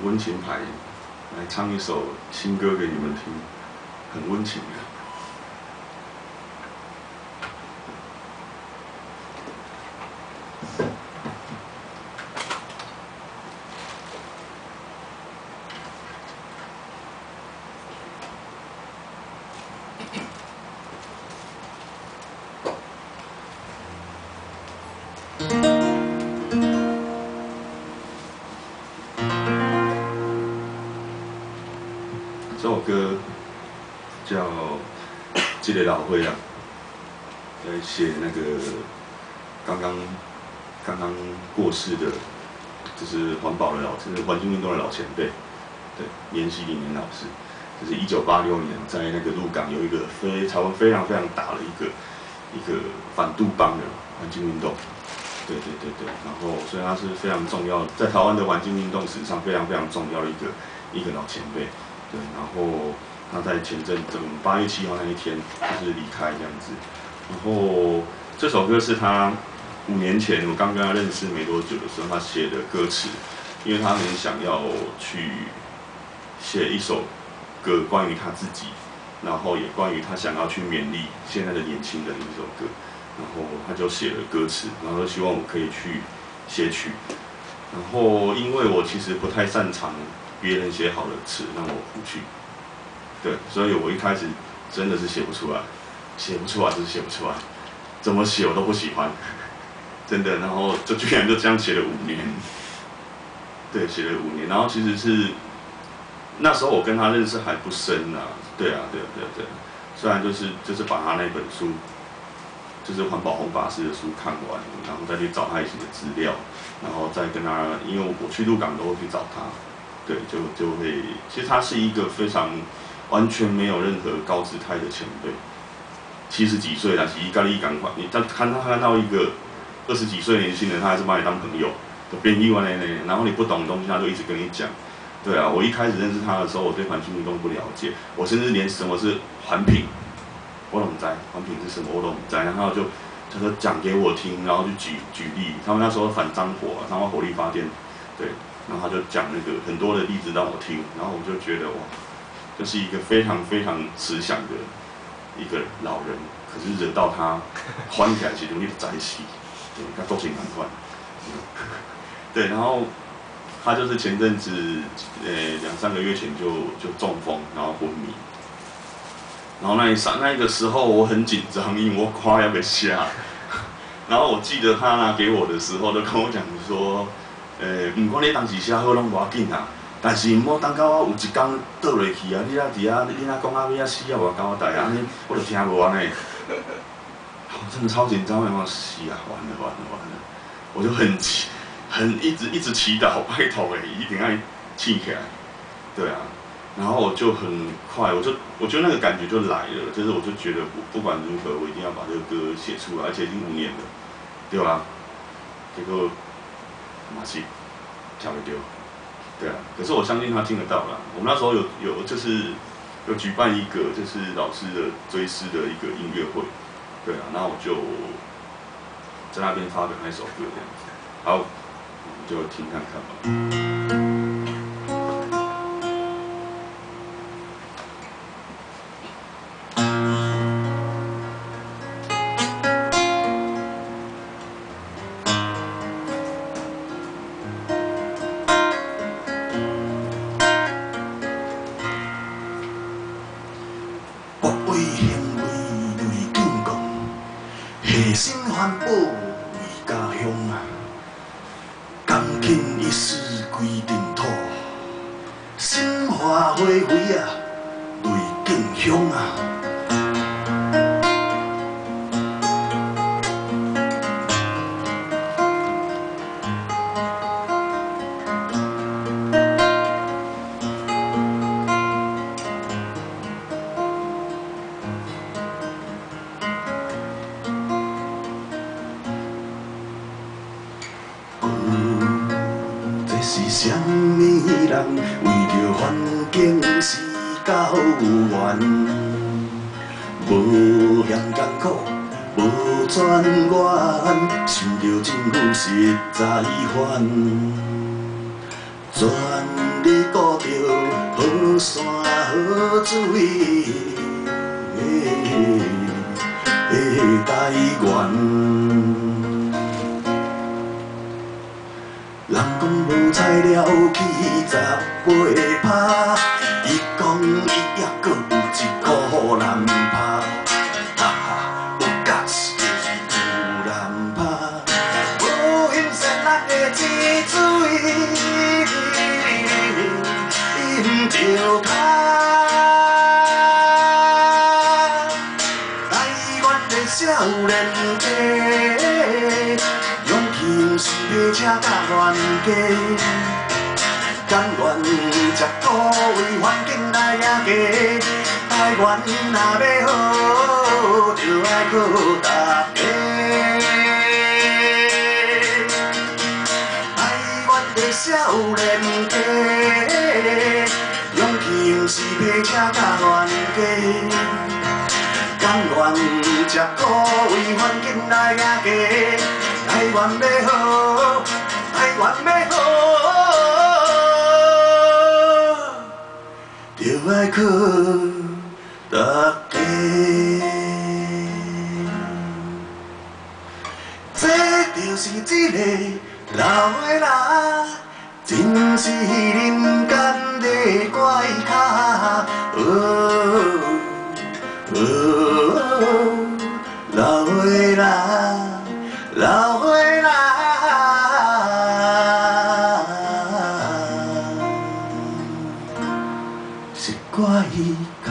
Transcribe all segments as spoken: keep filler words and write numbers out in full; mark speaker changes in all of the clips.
Speaker 1: 温情牌，来唱一首新歌给你们听，很温情的。 这首歌叫《这个老伙仔》，在写那个刚刚刚刚过世的，就是环保的老，就是环境运动的老前辈，对，严希林严老师，就是一九八六年在那个鹿港有一个非台湾非常非常大的一个一个反杜邦的环境运动。 对对对对，然后所以他是非常重要，在台湾的环境运动史上非常非常重要的一个一个老前辈，对，然后他在前阵子八月七号那一天就是离开这样子，然后这首歌是他五年前我刚跟他认识没多久的时候他写的歌词，因为他很想要去写一首歌关于他自己，然后也关于他想要去勉励现在的年轻人的一首歌。 然后他就写了歌词，然后希望我可以去写曲。然后因为我其实不太擅长别人写好的词让我谱去，对，所以我一开始真的是写不出来，写不出来就是写不出来，怎么写我都不喜欢，真的。然后就居然就这样写了五年，对，写了五年。然后其实是那时候我跟他认识还不深啊，对啊，对啊，对啊，对啊。虽然就是就是把他那本书。 就是环保红法师的书看完，然后再去找他以前的资料，然后再跟他，因为我去鹿港都会去找他，对，就就会，其实他是一个非常完全没有任何高姿态的前辈，七十几岁了，其实咖喱赶快，你他看他看到一个二十几岁的年轻人，他还是把你当朋友，就变异完了呢，然后你不懂的东西，他就一直跟你讲，对啊，我一开始认识他的时候，我对环境运动不了解，我甚至连什么是环评。 我都不知，环评是什么我都不知，然后就他就讲给我听，然后就举举例，他们那时候反脏火、彰化火力发电，对，然后他就讲那个很多的例子让我听，然后我就觉得哇，这是一个非常非常慈祥的一个老人，可是惹到他欢起来其实容易在一起，对，他都挺难换，对，然后他就是前阵子呃两三个月前就就中风，然后昏迷。 然后那一刹那一个时候我很紧张，因为我快要被吓。然后我记得他拿给我的时候，就跟我讲说，呃，不管你当时写好拢无要紧啊，但是唔好等到我有一天倒落去啊，你啊伫啊，你啊讲啊，你啊死啊，我交代啊，安尼我就听无安尼。我真的超紧张，有没有死啊？完了完了完了！我就很祈很一直一直祈祷，拜托诶，一定要起起来。对啊。 然后我就很快，我就我觉得那个感觉就来了，就是我就觉得不不管如何，我一定要把这个歌写出来，而且已经五年了，对吧？结果马戏跳不丢，对啊。可是我相信他听得到啦。我们那时候有有就是有举办一个就是老师的追思的一个音乐会，对啊。那我就在那边发表那首歌这样子，好，我们就听看看吧。
Speaker 2: 牺牲环保为家乡啊，钢筋一丝归尘土，心花花飞啊，泪敬乡啊。是啥物人为着环境死到冤？无嫌艰苦，无转冤，想着政府实在还，全力有山好水的台原。人讲无材料去十八拍，伊讲伊还阁有一个人拍，哈哈，有假是就是有人拍，无欣赏咱的青水，饮着卡。台湾的少年家。 毋是马车甲冤家，甘愿食苦为环境来赢家。台湾若要好，就爱靠大家。台湾的少年家，勇气毋是马车甲冤家，甘愿食苦为环境来赢家。 台湾要好，台湾要好，就爱靠大家。这就是一个老的人，真是人间的怪咖。哦哦，老的人。 老岁人是怪咖。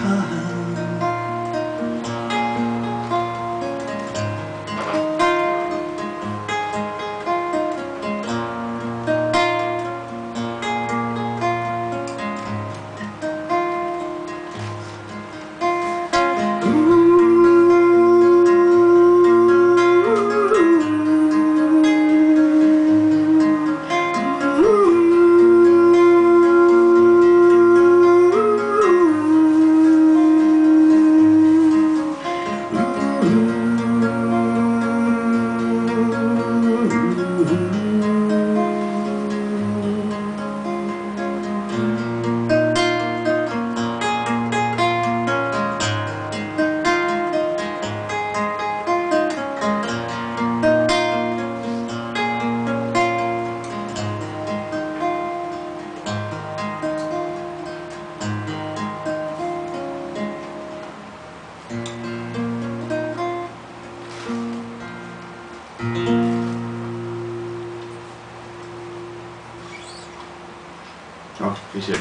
Speaker 1: 好，谢谢。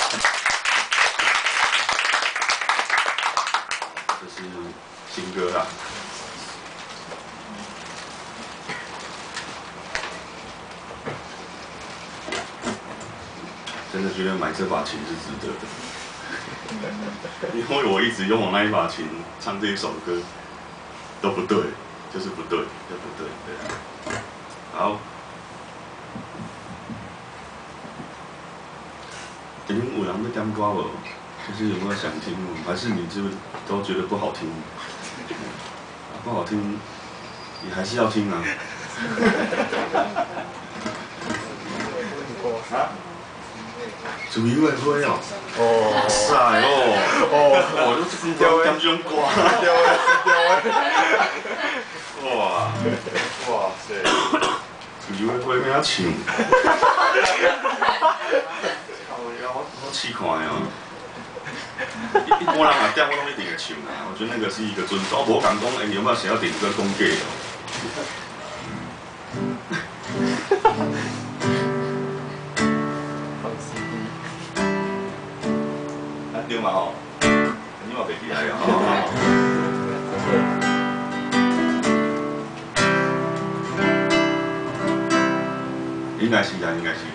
Speaker 1: 这是新歌啦。真的觉得买这把琴是值得的，因为我一直用我那一把琴唱这一首歌都不对，就是不对，就不对，对啊。好。 今天有人要点歌无？就是有没有想听？还是你就都觉得不好听？不好听，你还是要听啊！啊？主意会会哦。哦。晒哦。哦。我都是点点这种歌。哇！哇塞！主意会会咩唱？ 好奇怪哦！一般人啊点我拢一定会唱啊，我觉得那个是一个尊重。我敢讲，哎，有没有谁要点歌公给哦？啊，对嘛吼，你嘛袂记来啊？应该是啊，应该是。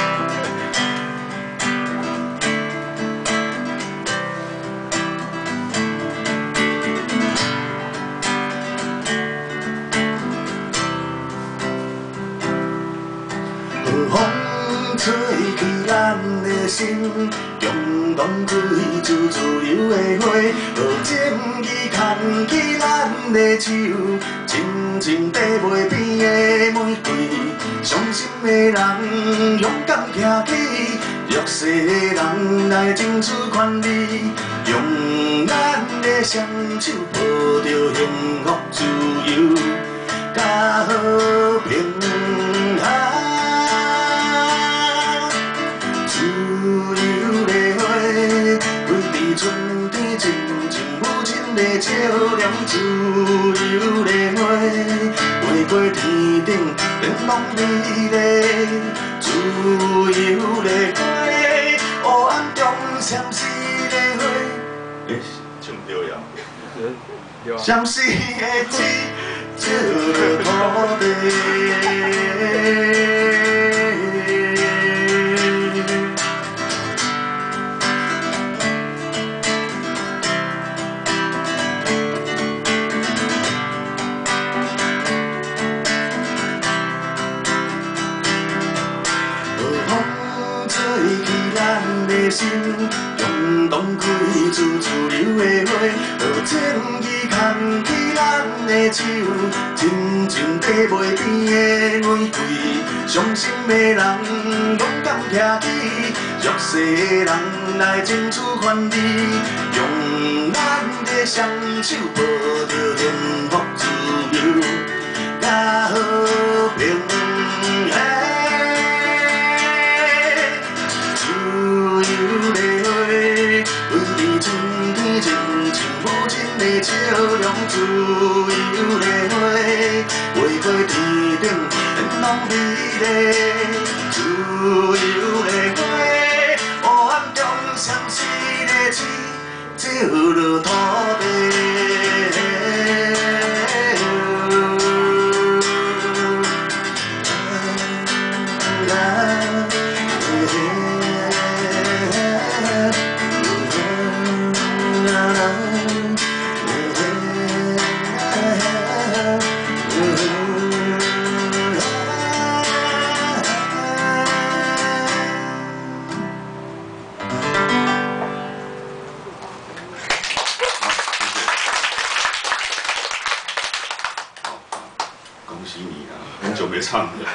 Speaker 1: 风吹去咱的心，共同开自自由的花。无情义牵起咱的手，静静地袂边的玫瑰。伤心的人勇敢行起，
Speaker 2: 弱势的人来争取权利，用咱的双手抱着幸福、自由、甲和平。啊，自由的花，开伫春天，亲像母亲的笑容。自由的花，飞过天顶，变拢美丽。自由的花，黑暗中闪烁的花。
Speaker 1: 诶，唱对呀。
Speaker 2: 闪烁的星，照着土地。心涌动开自自由的花，让正义牵起咱的手，亲像地袂边的玫瑰。伤心的人勇敢徛起，弱势的人来争取权利，用咱的双手抱着幸福、自由、甲和平。笑容自由的花，飞过天顶，变拢美丽。自由的花，黑暗中闪烁的星，照着土地。
Speaker 1: 唱的，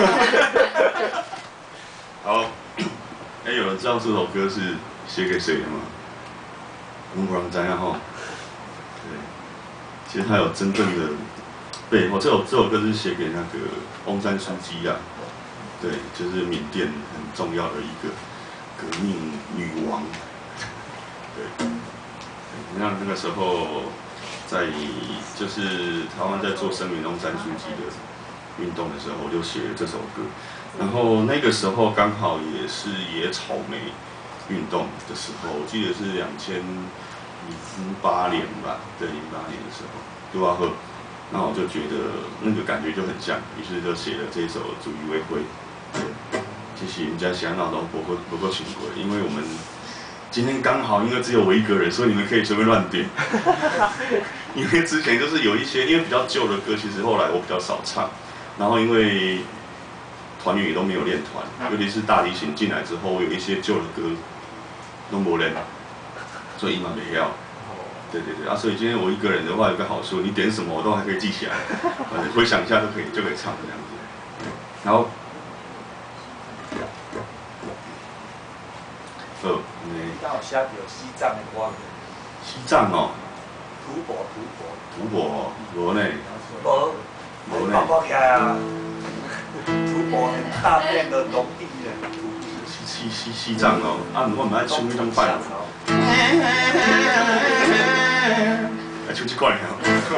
Speaker 1: 好，哎，有人知道这首歌是写给谁的吗？我们不让知道哈。对，其实它有真正的背后，这首这首歌是写给那个翁山书记啊，对，就是缅甸很重要的一个革命女王。对，你看那个时候在就是台湾在做声援翁山书记的运动的时候，就写了这首歌。然后那个时候刚好也是野草莓运动的时候，我记得是两千零八年吧，对，零八年的时候，对吧？呵，那我就觉得那个感觉就很像，于是就写了这首《主义为会》。其实人家想到都不够不够请过，因为我们今天刚好因为只有我一个人，所以你们可以随便乱点。因为之前就是有一些因为比较旧的歌，其实后来我比较少唱。然后因为团员也都没有练团，尤其是大提琴进来之后，有一些旧的歌都没练，所以嘛没要。对对对啊，所以今天我一个人的话有个好处，你点什么我都还可以记起来，回想一下就可以就可以唱这样子。然后，呃，你
Speaker 3: 刚好写到西藏的歌。
Speaker 1: 西藏哦。
Speaker 3: 吐蕃，吐蕃。
Speaker 1: 吐蕃哦，无呢。
Speaker 3: 无。无呢。跑起来啊！吐蕃很大片的农地的土地。
Speaker 1: 西西西藏哦，啊，我唔爱唱那种版。爱唱这款哦。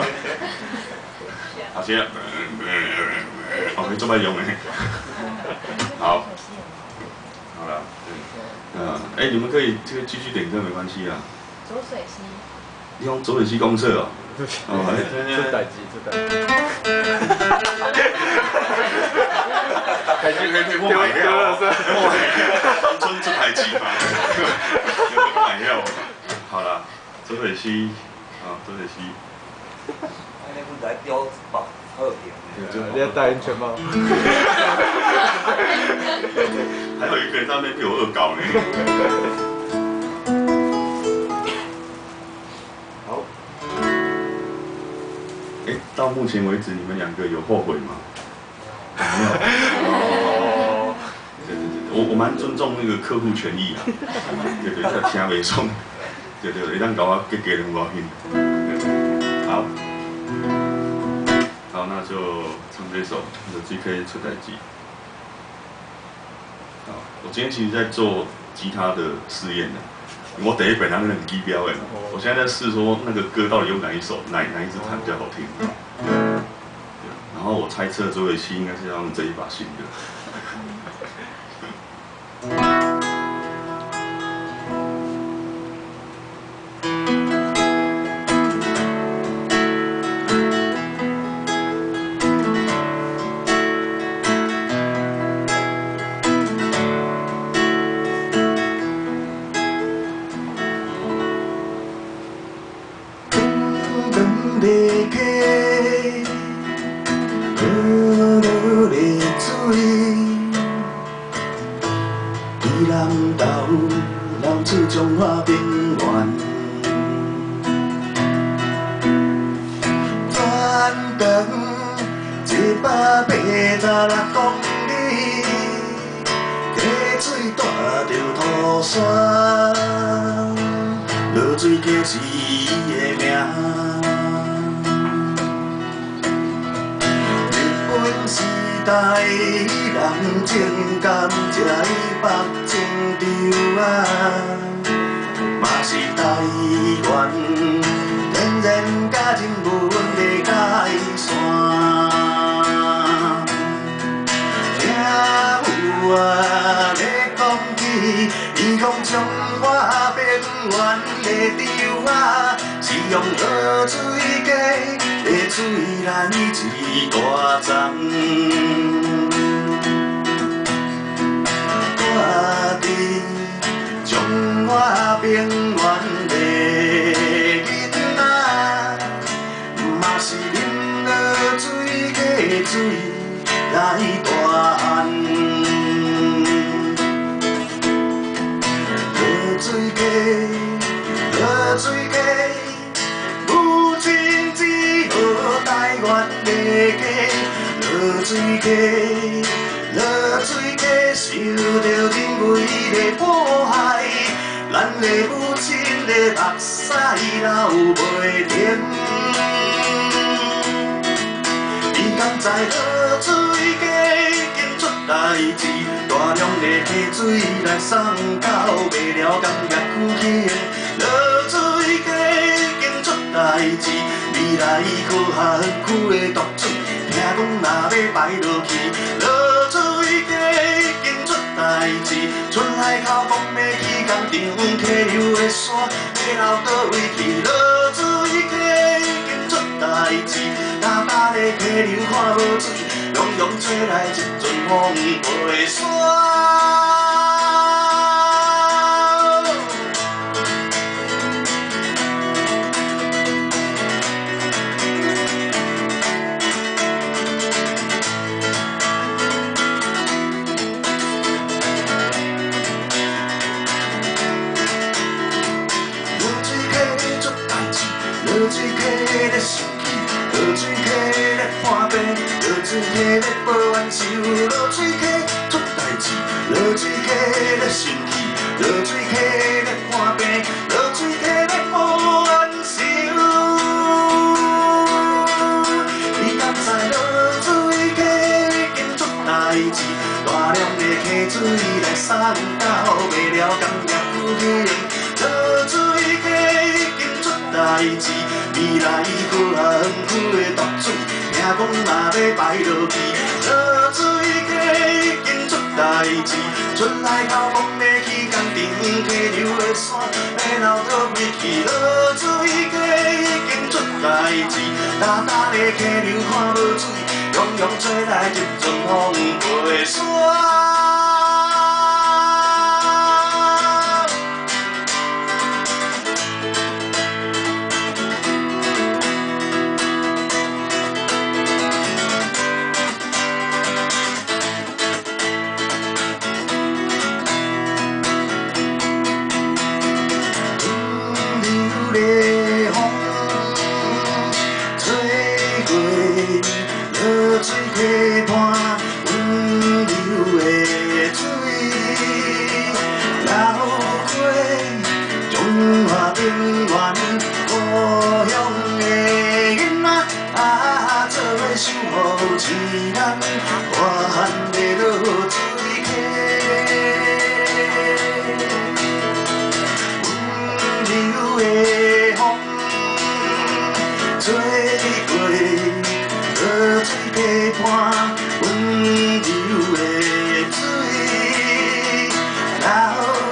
Speaker 1: 好些，哦，你做乜用的？好，好了，嗯，哎，你们可以这个继续点歌没关系啊。
Speaker 4: 浊水溪。
Speaker 1: 你用浊水溪公厕哦。
Speaker 5: 哦，这代志，这代志。
Speaker 1: 开始可以可以我买了，我春这台机嘛，有买了。好了，浊水溪，啊，浊水溪。
Speaker 3: 那不来标榜二点，
Speaker 5: 你要戴安全帽。
Speaker 1: 还有一个人在那边被我恶搞呢。好。哎，到目前为止，你们两个有后悔吗？没有。哦。对对对，我我我蛮尊重那个客户权益啊，对对，他听袂爽，对对，会当搞我给给人高兴。好，好，那就唱这首《The G K 出代机》。好，我今天其实在做吉他的试验的。我第一本来那个低标哎，我现在在试说那个歌到底用哪一首哪哪一支弹比较好听。然后我猜测周伟希应该是要用这一把新的。
Speaker 2: 水溪畔温柔的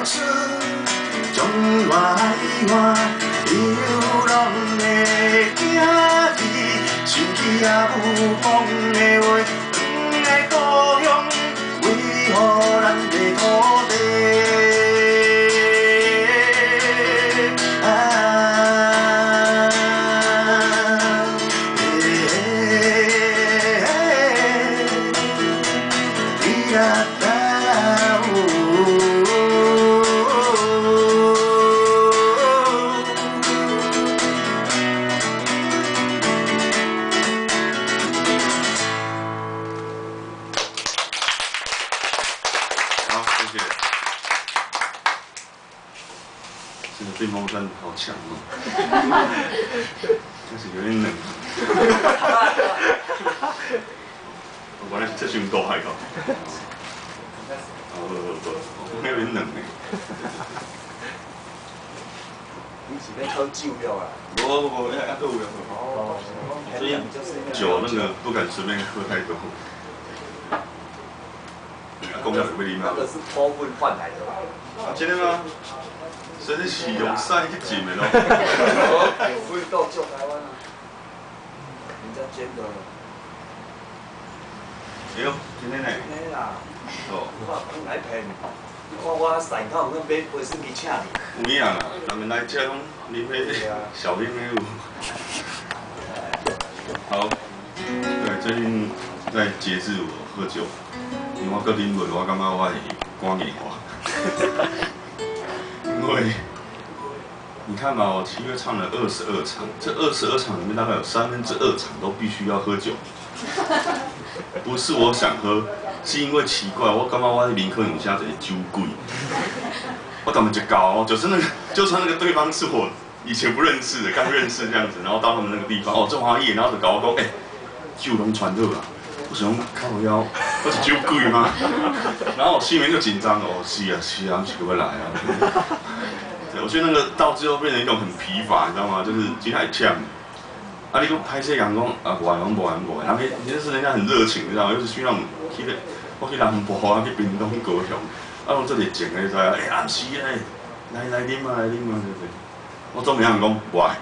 Speaker 2: 出从外外流浪的囝儿，想起也有讲的话，远的故乡为何咱的土地？
Speaker 1: 电风扇好强哦，但是有点冷。我本来这胸都还好，哦不不不，有点冷哎。
Speaker 3: 你是在喝酒了啊？
Speaker 1: 不不不，要要喝有要喝。
Speaker 3: 哦，
Speaker 1: 所以酒那个不敢随便喝太多。公交会被领导。
Speaker 3: 那个是托运换来的吧？
Speaker 1: 啊，真的吗？真的是用晒去浸的咯。
Speaker 3: 有味道救台湾啊！人家煎的。
Speaker 1: 哎呦，今天呢？
Speaker 3: 今天啦。
Speaker 1: 哦。
Speaker 3: 我讲来骗，你看我晒口，我买卫生巾请你。
Speaker 1: 有影啦，人们来这拢啉迄小冰的有。好，对，最近在节制我喝酒，因为我搁啉落，我感觉我会肝硬化。因为你看嘛，我七月唱了二十二场，这二十二场里面大概有三分之二场都必须要喝酒。不是我想喝，是因为奇怪，我感觉我林克勇现在是酒鬼。我怎么就搞？就是那个，就算那个对方是我以前不认识的，刚认识这样子，然后到他们那个地方，哦，中华夜，然后就搞我讲，哎、欸，酒拢传热啊。我想靠腰，我是酒鬼吗？然后我心里面就紧张哦，是啊是啊，是会来啊。对，我觉得那个到最后变成一种很疲乏，你知道吗？就是今天还呛，啊，你讲拍摄人讲啊，不爱讲不爱不爱，然后你就是人家很热情，你知道吗？又是去那种去个，我去南部啊，去屏东、高雄，啊，用这里静的在，哎，暗时哎，来来啉嘛来啉嘛，对不对？我总没人讲不爱，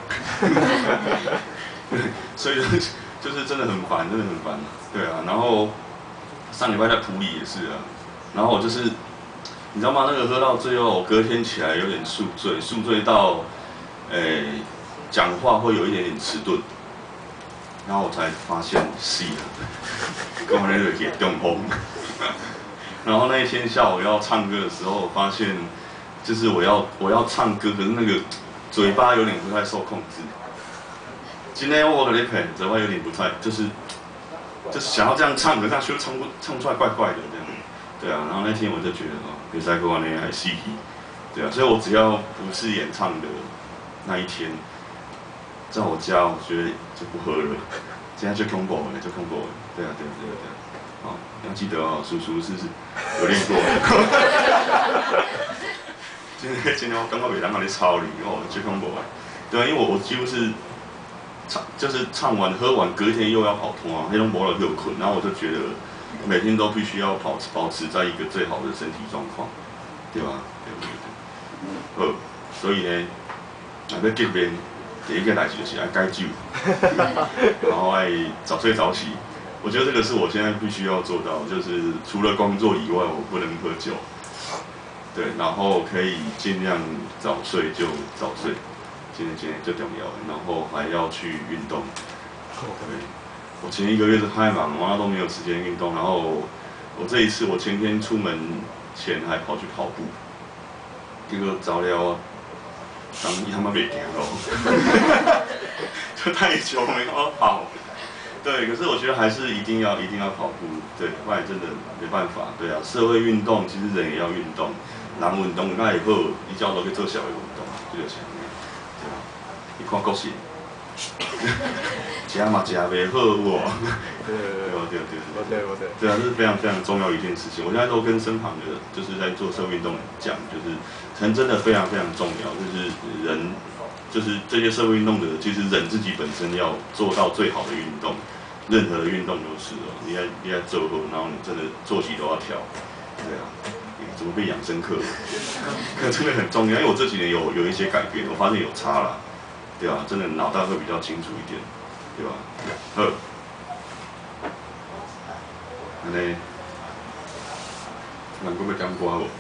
Speaker 1: 所以就是就是真的很烦，真的很烦。对啊，然后上礼拜在埔里也是啊，然后我就是，你知道吗？那个喝到最后，我隔天起来有点宿醉，宿醉到，诶、欸，讲话会有一点点迟钝，然后我才发现是啊，跟我那个也中风。然后那一天下午要唱歌的时候，我发现就是我要我要唱歌，可是那个嘴巴有点不太受控制。今天我跟你配，嘴巴有点不太，就是。就是想要这样唱，可是这样却唱不唱出来怪怪的这样，对啊。然后那天我就觉得哦，比赛过完那还戏，对啊。所以我只要不是演唱的那一天，在我家，我觉得就不喝了。现在就恐怖了，就恐怖了，对啊，对啊，对啊，对啊。好，要记得哦，叔叔是有练过的。今天今天我刚刚袂当跟你吵你哦，就恐怖了，对啊，因为我我几乎是。唱就是唱完喝完，隔天又要跑通啊，那种磨了又困，然后我就觉得每天都必须要保持保持在一个最好的身体状况，对吧？对对对。好，所以呢，啊要见面第一个代志就是爱戒酒，然后爱早睡早起。我觉得这个是我现在必须要做到，就是除了工作以外，我不能喝酒。对，然后可以尽量早睡就早睡。今天今天最重要的，然后还要去运动。对，我前一个月是太忙，我都没有时间运动。然后我这一次，我前天出门前还跑去跑步，结果早了，当他妈袂行咯，就太久没有跑。对，可是我觉得还是一定要一定要跑步，对，不然真的没办法。对啊，社会运动其实人也要运动，人运动那以后，你叫做去做小的运动，这就是。你看国信，食嘛食袂好喎。对对对对对对。对啊，这是非常非常重要一件事情。我现在都跟身旁的，就是在做社会运动讲，就是可能真的非常非常重要。就是人，就是这些社会运动的，其实人自己本身要做到最好的运动，任何的运动都是哦。你要你要做好，然后你真的作息都要调。对啊， 怎么变养生课了？可真的很重要，因为我这几年有有一些改变，我发现有差了，对吧？真的脑袋会比较清楚一点，对吧？好，安尼，人佫要点歌无？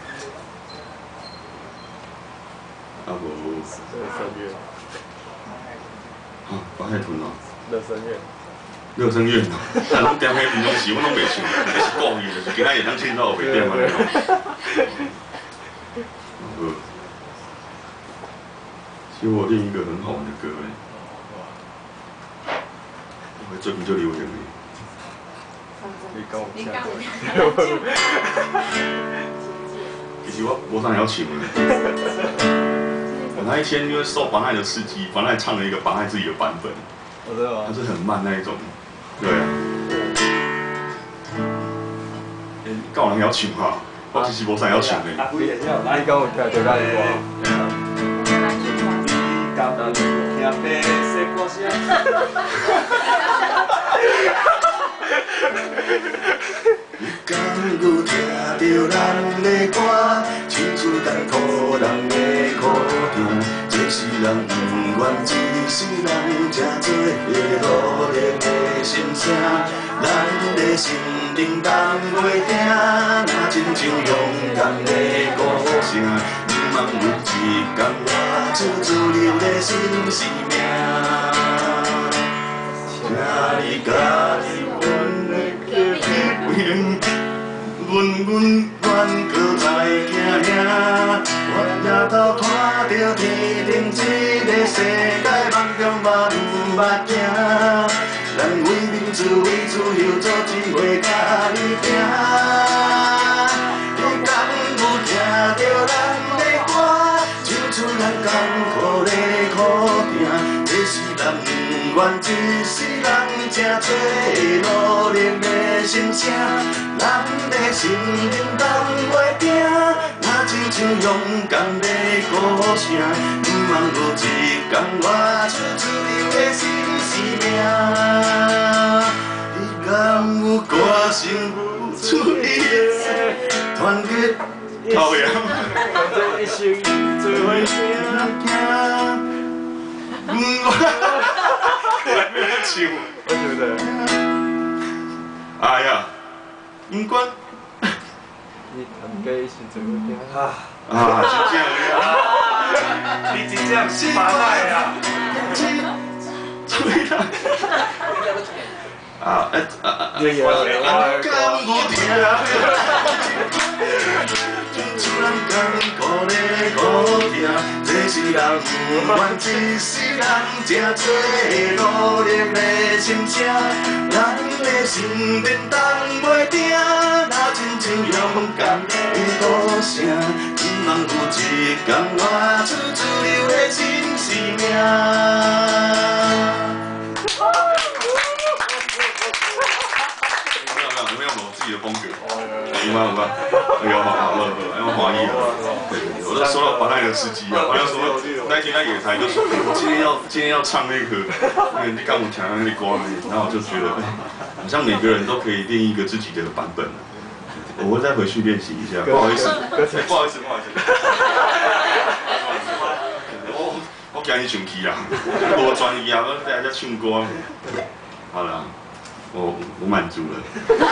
Speaker 1: 啊无？
Speaker 5: 乐声乐。
Speaker 1: 啊，八海豚哦。
Speaker 5: 乐声乐。
Speaker 1: 乐声乐哦，但拢点迄唔拢是，我拢袂唱，那是故意的，就是今仔会当唱到袂点安尼。好，其实我练一个很好玩的歌诶，我最近就流行诶。
Speaker 5: 你讲
Speaker 4: 你讲
Speaker 1: 其实我我当然要请了。那一天因为受绑爱的刺激，绑爱唱了一个绑爱自己的版本，
Speaker 5: 我知道啊，
Speaker 1: 它是很慢那一种，对啊。诶，教人要唱哈，我其实无啥要唱诶。
Speaker 3: 阿辉也要来
Speaker 5: 你讲有听到咱歌？
Speaker 1: 对啊。
Speaker 3: 刚刚听白色歌声。
Speaker 2: 敢有听着咱的歌，唱出艰苦人的苦痛。这是人不愿一世人才做的努力的心声。咱的心灵担袂定，若亲像勇敢的歌声，不茫有一天活出自由的新生命。请你家己阮的叫你阮阮愿搁再行行，我夜头看着天顶这个世界，梦中嘛毋捌惊。咱为民主为自由做一回甲你拼。你敢有听着咱的歌，唱出咱艰苦的苦痛？这是咱不愿一世人才做努力的心声。咱的心灵担袂定，若亲像勇敢的歌声，不茫有一天活出自由的新生命。你敢有歌声付出你的团结？
Speaker 1: 讨厌。
Speaker 5: 这一生做伙行。
Speaker 1: 嗯，我还没有唱。
Speaker 5: 我觉得。
Speaker 1: 哎呀，不管
Speaker 5: 你团结一起做伙行。
Speaker 3: 啊，
Speaker 1: 啊，就这样呀。
Speaker 3: 你真正是蛮爱啊！
Speaker 1: 对啦。啊，哎啊啊！
Speaker 5: 你也要
Speaker 2: 敢有听着？唱出咱艰苦的苦痛，这是人不愿一世人才做努力的心声。咱的心灵担袂定，若亲像勇敢的歌声，不茫有一天活出自由的新生命。
Speaker 1: 有没有我自己的风格？有吗？有吗？有好好好，哎，我华裔了。对对对，我都收到华奈的司机啊，好像说那天在野台就说，我今天要今天要唱那个那个你刚我讲的那个歌，然后我就觉得，哎，好像每个人都可以练一个自己的版本。我会再回去练习一下，不好意思，不好意思，不好意思。我我今日生气啊，我专业啊，我在这唱歌。好了。我我满足了。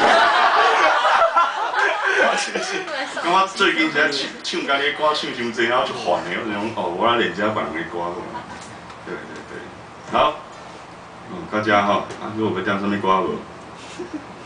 Speaker 1: 感觉最近在唱唱家己歌唱伤济，然后就烦的，我就讲哦，我来练一下别人的歌。对对对，好，嗯，大家好，啊，如果要点什么歌无？